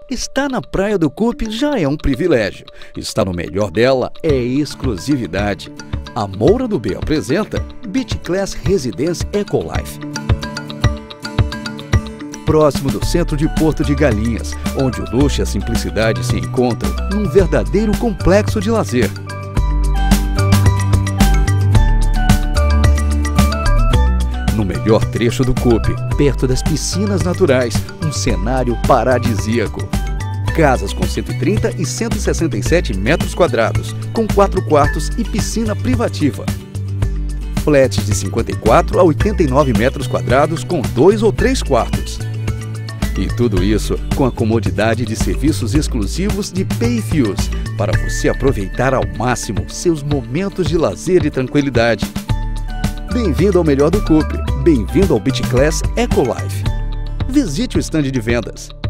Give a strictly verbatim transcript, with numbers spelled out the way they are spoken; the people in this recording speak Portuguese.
Estar na Praia do Cupe já é um privilégio. Estar no melhor dela é exclusividade. A Moura do B apresenta Beach Class Residence Ecolife. Próximo do centro de Porto de Galinhas, onde o luxo e a simplicidade se encontram num verdadeiro complexo de lazer. No melhor trecho do Cupe, perto das piscinas naturais, um cenário paradisíaco. Casas com cento e trinta e cento e sessenta e sete metros quadrados, com quatro quartos e piscina privativa. Flats de cinquenta e quatro a oitenta e nove metros quadrados, com dois ou três quartos. E tudo isso com a comodidade de serviços exclusivos de Pay Fuse, para você aproveitar ao máximo seus momentos de lazer e tranquilidade. Bem-vindo ao melhor do Cupe, bem-vindo ao Beach Class Ecolife. Visite o estande de vendas.